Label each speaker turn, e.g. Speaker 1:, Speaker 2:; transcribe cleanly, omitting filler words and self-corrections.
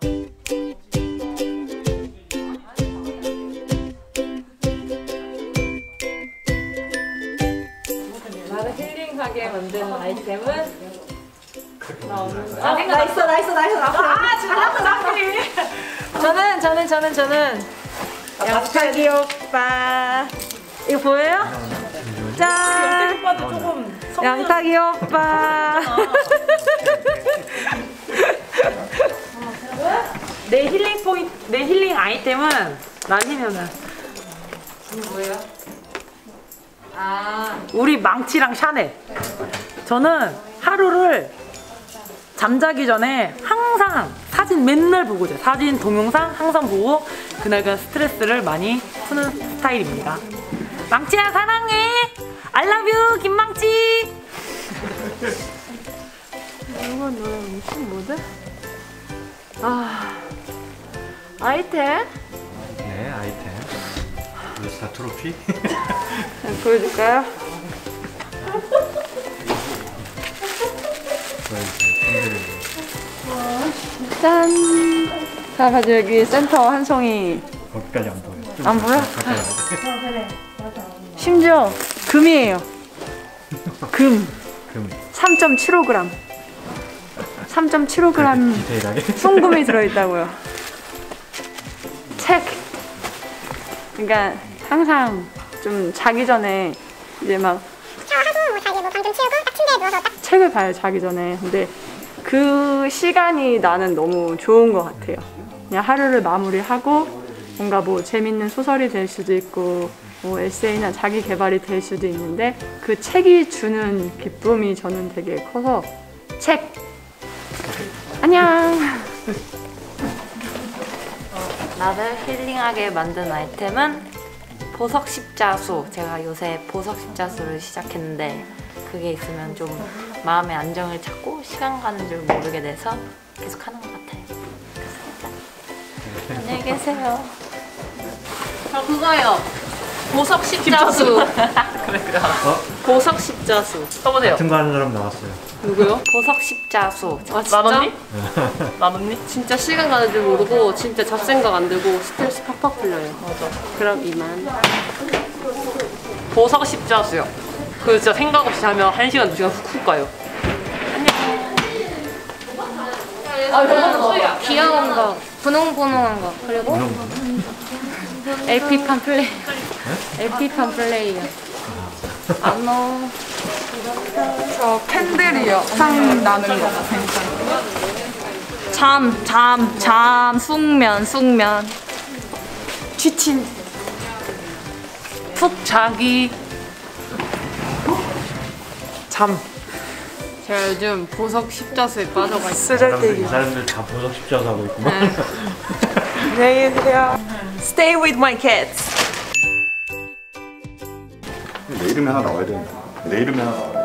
Speaker 1: 나를 힐링하게 만드는 아이템은
Speaker 2: 나 있어.
Speaker 1: 저는
Speaker 2: 양탁이 오빠. 이거 보여요? 짠!
Speaker 1: 오빠도 조금
Speaker 2: 양탁이 오빠.
Speaker 1: 내 힐링 포인트, 내 힐링 아이템은 나시면은 뭐예요? 우리 망치랑 샤넬. 저는 하루를 잠자기 전에 항상 사진 맨날 보고 자요. 사진, 동영상 항상 보고 그날 스트레스를 많이 푸는 스타일입니다. 망치야 사랑해. I love you 김망치.
Speaker 2: 이건 노래 무슨 뭐지? 아이템?
Speaker 3: 네, 아이템. 루스타 트로피.
Speaker 2: 보여줄까요? 짠! 자, 가지고 여기 센터 한 송이.
Speaker 3: 거기까지 안 보여.
Speaker 2: 안 보여? 심지어 금이에요. 금. 3.75g. 3.75g
Speaker 3: 디테일하게.
Speaker 2: 송금이 들어있다고요. 책. 그러니까 항상 좀 자기 전에 이제 막
Speaker 4: 샤워하고 뭐 자기 뭐 방 좀 치우고 딱 침대에 누워서 딱
Speaker 2: 책을 봐요, 자기 전에. 근데 그 시간이 나는 너무 좋은 것 같아요. 그냥 하루를 마무리하고 뭔가 뭐 재밌는 소설이 될 수도 있고 뭐 에세이나 자기 개발이 될 수도 있는데 그 책이 주는 기쁨이 저는 되게 커서 책! 안녕!
Speaker 5: 나를 힐링하게 만든 아이템은 보석 십자수. 제가 요새 보석 십자수를 시작했는데 그게 있으면 좀 마음의 안정을 찾고 시간 가는 줄 모르게 돼서 계속 하는 것 같아요. 그래서 안녕히 계세요.
Speaker 1: 저 그거요. 보석 십자수. 그래. 보석 십자수. 써보세요.
Speaker 3: 같은 거 하는 사람 나왔어요.
Speaker 1: 누구요?
Speaker 5: 보석 십자수.
Speaker 1: 아, 진짜? 만 언니? 진짜 시간 가는 줄 모르고 진짜 잡생각 안 들고 스트레스 팍팍 풀려요. 맞아. 그럼 이만. 보석 십자수요. 그 진짜 생각 없이 하면 1시간, 2시간 훅훅 가요. 안녕.
Speaker 5: 귀여운 거, 분홍분홍한 거. 그리고 LP판 플레이. LP판 플레이요. 안녕.
Speaker 2: 저 캔들이요. 향 나는 거. 잠, 숙면.
Speaker 1: 지친. 푹 자기. 잠. 제가 요즘 보석 십자수에 빠져가 있어요.
Speaker 3: 이 사람들 다 보석 십자수 하고 있구만.
Speaker 2: 안녕히 계세요. Stay with my cats.
Speaker 6: 내 이름이 하나 나와야 되는데. 내 이름이 하나 나와야 돼.